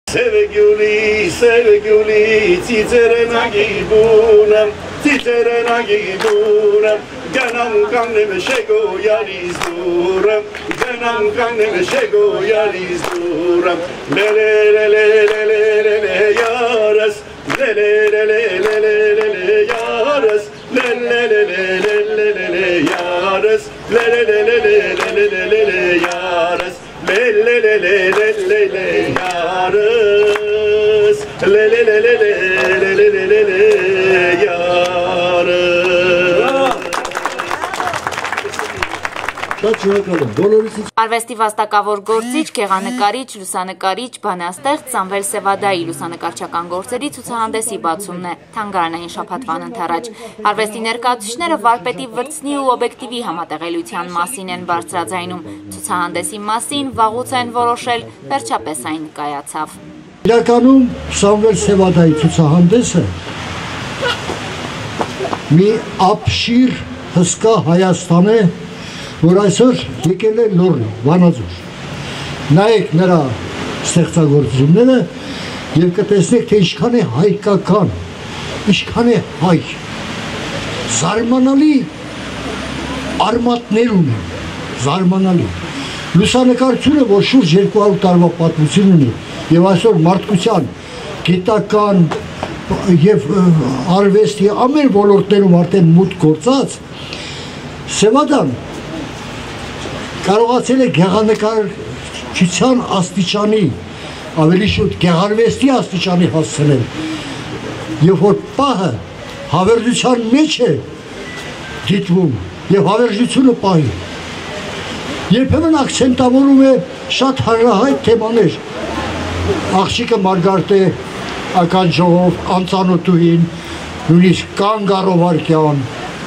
Sevgili, sevgili, titrene gibunam, titrene gibunam. Ganam kannem şego yariz duram, ganam kannem şego yariz duram. Lele lele lele lele yaras, lele lele lele lele yaras, lele lele lele lele yaras, lele lele lele lele lele yaras. Le le le le le le le yarız, le le le le le le le le le yarız. Արվեստի վաստակավոր գործիչ, գեղանկարիչ, լուսանկարիչ, բանաստեղծ Սամվել Սևադայի լուսանկարչական գործերի ցուցահանդեսի բացումն է թանգարանային շաբաթվան ընթരാճ։ Արվեստի ներկայացուցիչները վարպետի վրձնի ու օբյեկտիվի համատեղելիության մասին են բարձրաձայնում։ Ցուցահանդեսի մասին վաղուց են որոշել, վերջապես այն կայացավ։ Իրականում Սամվել Սևադայի ցուցահանդեսը մի ապշիր հսկա Հայաստան է, որ այսօր եկել է Լոռի, Վանաձոր։ Նայեք նրա ստեղծագործությունները և կտեսնեք, թե ինչքան է հայկական, ինչքան է հայ։ Զարմանալի արմատներ ունի, զարմանալի։ Լուսանկարությունը, որ շուրջ 200 տարվա պատմություն ունի, և այսօր մարդկության գիտական և արվեստի ամեն ոլորտներում արդեն մուտք գործած, Սևադան կարողացել է գեղանկարչության աստիճանի, ավելի շուտ գեղարվեստի աստիճանի հասցնել, և որ պահը հավերժության մեջ է դիտվում և հավերժությունը պահի։ Երբեմն ակցենտավորում է շատ հանրահայտ թեմաներ, աղջիկը Մարգարտե ականջով, անծանոթուհին, նույնիսկ Կանգ Առովարկյան։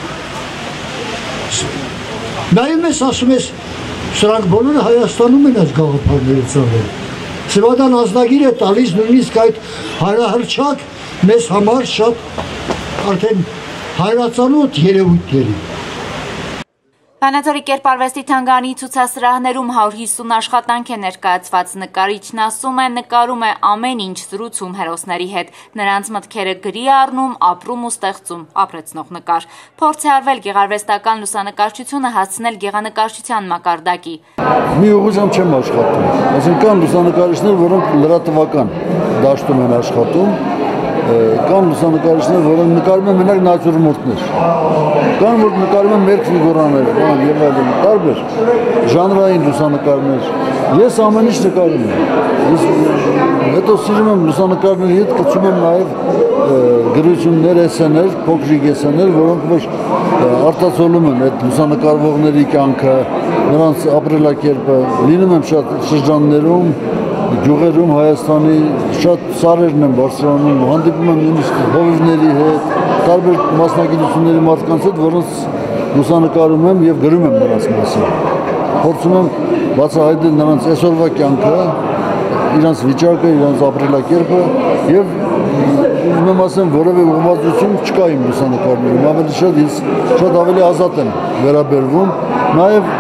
Նայում ես, ասում ես, սրանք բոլորը Հայաստանում են այս գաղափարները ծնվել։ Սևադան ազնագիր է տալիս նույնիսկ այդ հանրահռչակ մեզ համար շատ արդեն հայրացանոթ երևույթների։ Վանաձորի կերպարվեստի թանգարանի ցուցասրահներում 150 աշխատանք է ներկայացված։ Նկարիչն ասում է, նկարում է ամեն ինչ, զրուցում հերոսների հետ, նրանց մտքերը գրի է առնում, ապրում ու ստեղծում, ապրեցնող նկար։ Փորձ է արվել գեղարվեստական լուսանկարչությունը հասցնել գեղանկարչության մակարդակի։ Մի ուղղությամբ չեմ աշխատում, այսինքն կան լուսանկարիչներ, որոնք լրատվական դաշտում են աշխատում, կան լուսանկարիչներ, որոնք նկարում են մենակ նատյուրմորտներ, կան որ նկարում են մերկ ֆիգուրաներ, եւ այլն, տարբեր ժանրային լուսանկարներ։ Ես ամեն ինչ նկարում եմ։ Հետո սիրում եմ լուսանկարների հետ կցում եմ նաև գրություններ, էսսեներ, փոքրիկ էսսեներ, որոնք որ արտացոլում են այդ լուսանկարվողների կյանքը, նրանց ապրելակերպը։ Լինում եմ շատ շրջաններում, գյուղերում Հայաստանի շատ սարերն եմ բարձրանում, հանդիպում եմ նույնիսկ հովիվների հետ, տարբեր մասնագիտությունների մարդկանց հետ, որոնց լուսանկարում եմ և գրում եմ նրանց մասին։ Փորձում եմ բացահայտել նրանց այսօրվա կյանքը, իրենց վիճակը, իրենց ապրելակերպը և ուզում եմ ասեմ, որևէ ուղղվածություն չկա իմ լուսանկարներում, ավելի շատ ես շատ ավելի ազատ եմ վերաբերվում, նաև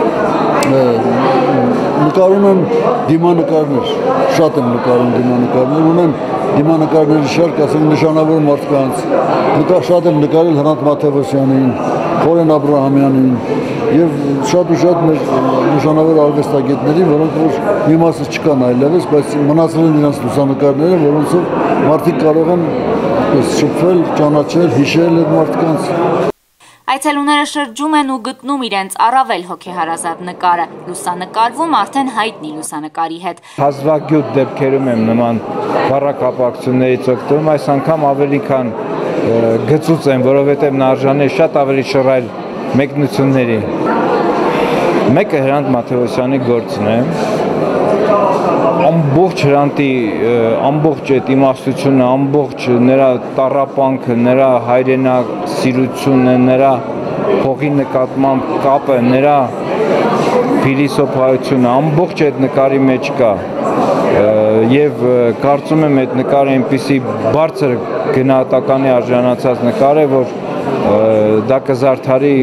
նկարում եմ դիմանկարներ, շատ եմ նկարում դիմանկարներ, ունեմ դիմանկարների շարք, ասենք նշանավոր մարդկանց, շատ եմ նկարել Հրանտ Մաթևոսյանին, Խորեն Աբրահամյանին և շատ ու շատ մեր նշանավոր արվեստագետների, որոնք որ մի մասը չկան այլևս, բայց մնացել են իրենց լուսանկարները, որոնցով մարդիկ կարող են շփվել, ճանաչել, հիշել այդ մարդկանց։ Այցելուները շրջում են ու գտնում իրենց առավել հոգեհարազատ նկարը, լուսանկարվում արդեն հայտնի լուսանկարի հետ։ Հազվագյուտ դեպքերում եմ նման բառակապակցություններից օգտվում, այս անգամ ավելի քան գծուց եմ, որովհետև նա արժանի է շատ ավելի շռայլ մեկնությունների։ Մեկը Հրանտ Մաթևոսյանի գործն է, ամբողջ Հրանտի ամբողջ այդ իմաստությունը, ամբողջ նրա տառապանքը, նրա հայրենասիրությունը, նրա հողի նկատմամբ կապը, նրա փիլիսոփայությունը, ամբողջ այդ նկարի մեջ կա եւ կարծում եմ այդ նկարը այնպիսի բարձր գնահատականի արժանացած նկար է, որ դա կզարդարի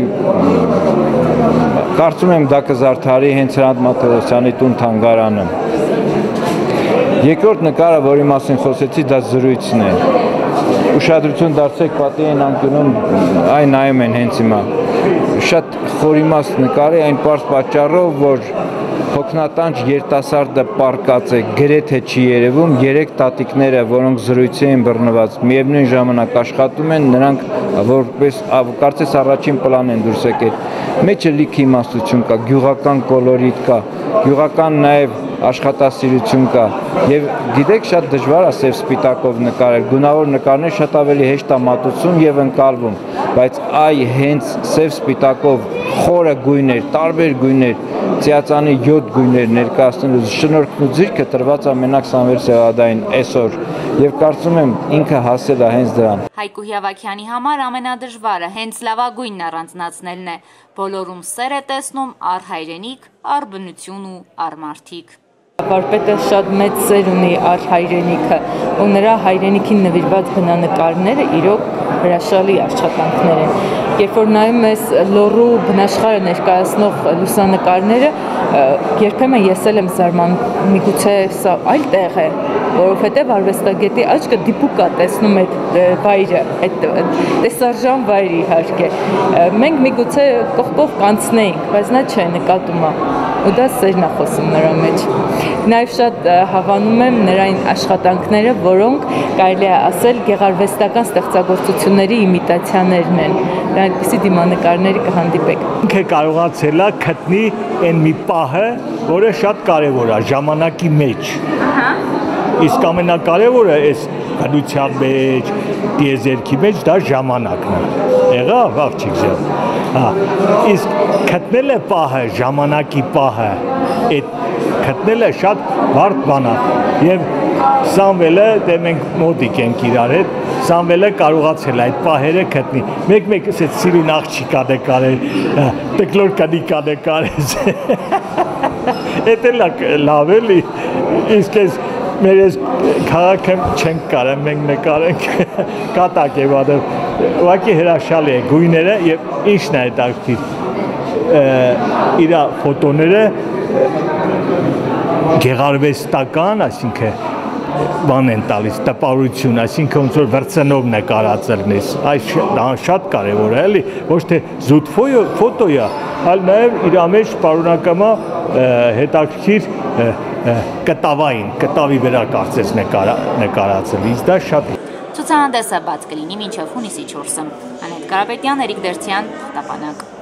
կարծում եմ դա կզարդարի հենց Հրանտ Մաթևոսյանի տուն թանգարանը։ Երկրորդ նկարը, որի մասին խոսեցի, դա զրույցն է։ Ուշադրություն դարձեք պատի են անկյունում, այն նայում են հենց հիմա։ Շատ խորիմաստ նկար է այն պարզ պատճառով, որ հոգնատանջ երիտասարդը պառկած է, գրեթե չի երևում, 3 տատիկները, որոնք զրույցի են բռնված, միևնույն ժամանակ աշխատում են, նրանք որպես կարծես առաջին պլան են դուրս եկել։ Մեջը լիքը իմաստություն կա, գյուղական կոլորիտ կա, գյուղական նաև աշխատասիրություն կա եւ գիտեք շատ դժվար է սև սպիտակով նկարել, գունավոր նկարներ շատ ավելի հեշտ է մատուցում եւ ընկալվում, բայց այ հենց սև սպիտակով խորը գույներ, տարբեր գույներ, ծիածանի 7 գույներ ներկայացնելու շնորհքն ու ձիրքը տրված է մենակ Սամվել Սևադային այսօր եւ կարծում եմ ինքը հասել է հենց դրան։ Հայկու Հյավաքյանի համար ամենադժվարը հենց լավագույնն առանձնացնելն է։ Բոլորում սեր է տեսնում առ հայրենիք, առ բնություն ու առ մարդիկ։ Վարպետը շատ մեծ սեր ունի առ հայրենիքը ու նրա հայրենիքին նվիրված բնանկարները իրոք հրաշալի աշխատանքներ են։ Երբ որ նայում ես լոռու բնաշխարհը ներկայացնող լուսանկարները, երբեմն ես էլ եմ զարմանում, միգուցե սա այլ տեղ է, որովհետև արվեստագետի աչքը դիպուկ է տեսնում այդ վայրը, այդ տեսարժան վայրը իհարկե։ Մենք միգուցե կողքով կանցնեինք, բայց նա չէ, նկատում է։ Ու դա սերն է խոսում նրա մեջ։ Նաև շատ հավանում եմ նրան աշխատանքները, որոնք կարելի է ասել գեղարվեստական ստեղծագործությունների իմիտացիաներն են։ Դա այդպիսի դիմանկարների կհանդիպեք։ Ինքը կարողացել է գտնի այն մի պահը, որը շատ կարևոր է ժամանակի մեջ։ Իսկ ամենակարևորը այս հնության մեջ, դիեզերքի մեջ դա ժամանակն է։ Եղավ, աղջիկ ջան։ Իսկ գտնել է պահը, ժամանակի պահը, այդ գտնելը շատ բարդ բան է։ Եվ Սամվելը, դե մենք մոտիկ ենք իրար հետ, Սամվելը կարողացել է այդ պահերը գտնի։ Մեկ-մեկ ասեց սիրուն աղջիկա նկարել, տկլոր կնիկա նկարես։ Էդ էլ լավ էլի, իսկ ես մեր ես քաղաքը չենք կարել, մենք նկարենք կատակ է բադը, ուղղակի հրաշալի է գույները և ինչն է այդ աղջիկ իրա ֆոտոները գեղարվեստական, այսինքն բան են տալիս, տպավորություն, այսինքն ոնց որ վրձնով նկարածելն ես, այս շատ կարևոր է, էլի, ոչ թե զուտ ֆոտո է, այլ նաև իր մեջ պարունակում է հետաքրքիր կտավային, կտավի վրա կարծես նկարածել, ինձ դա շատ է։ Ցուցահանդեսը բաց կլինի մինչև հունիսի 4-ը։ Անետ Կարապետյան, Էրիկ Դերցյան, Տապանակ։